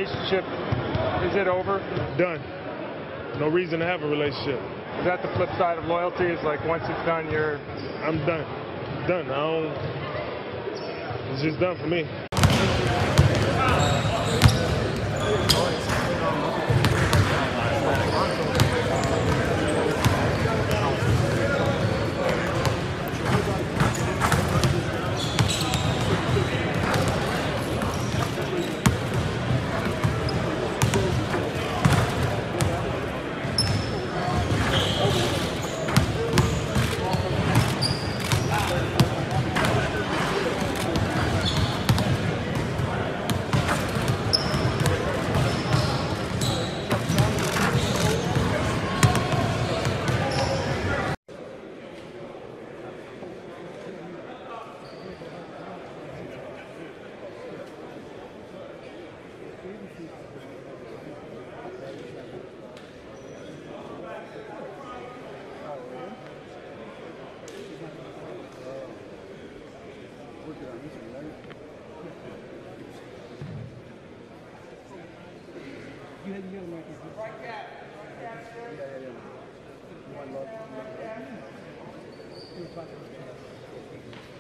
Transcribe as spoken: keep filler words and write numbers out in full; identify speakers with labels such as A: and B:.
A: relationship, is it over?
B: Done. No reason to have a relationship.
A: Is that the flip side of loyalty? Is like once it's done, you're...
B: I'm done. Done. I don't... It's just done for me.
C: You had the middle market. Right cat. Yeah, yeah, yeah. One love.